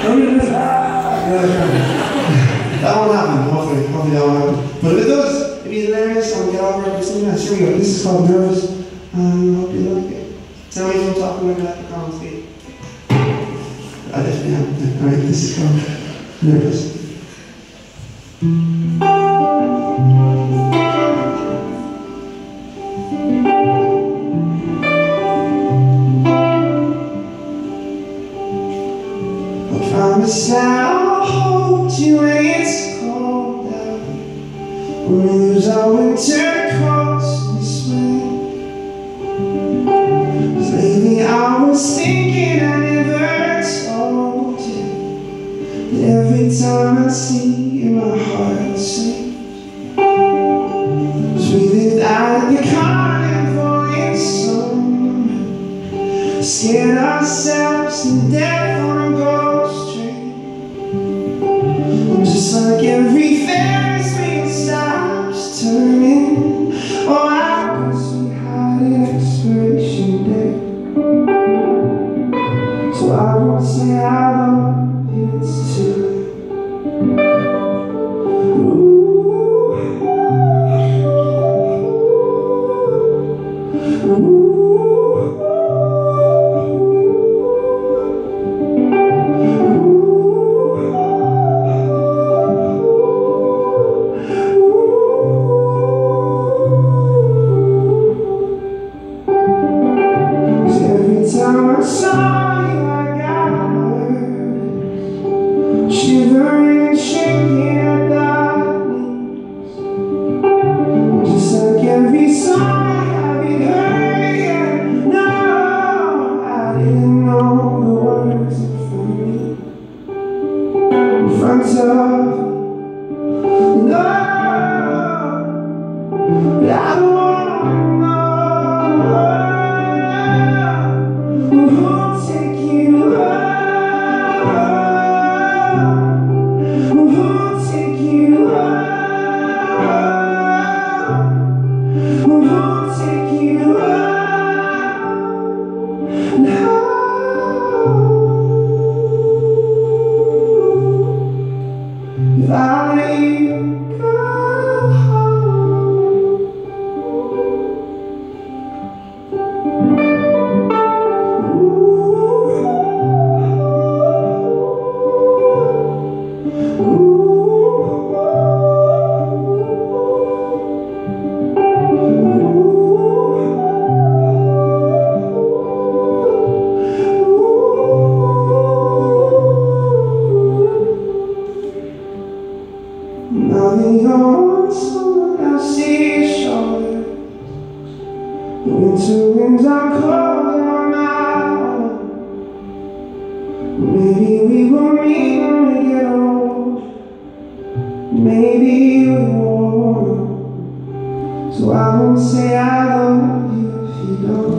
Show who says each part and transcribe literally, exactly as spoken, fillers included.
Speaker 1: That won't happen, hopefully. Hopefully that won't happen. But if it does, it'd be hilarious and we'll get over it with something else. Here we go. This is called Nervous. And I hope you like it. Tell me if I'm talking like that for common speed. I definitely am. Alright, this is called Nervous. I promise I'll hold you when it's cold out. When we lose our winter coats in the spring. 'Cause lately I was thinking I never told you that every time I see you my heart sinks. 'Cause we lived at the carnival in summer, scared ourselves to death on a ghost train. And just like every Ferris wheel stops turning, oh I guess we had an expiration date. So I won't say I love you, it's too late. Ooh, ooh. Time I saw you, I got nervous, shivering and shaking at the knees. Just like every song I haven't heard yet. No, I didn't know the words in front of me, in front of me. No, but I don't want to know. Who'll take you home? Who'll take you home? Who'll take you home? Now, if I let you go home. Now that you're on someone else's shoulders, the winter winds are cold on my own. Maybe we will meet when we get old. Maybe we won't. So I won't say I love you if you don't.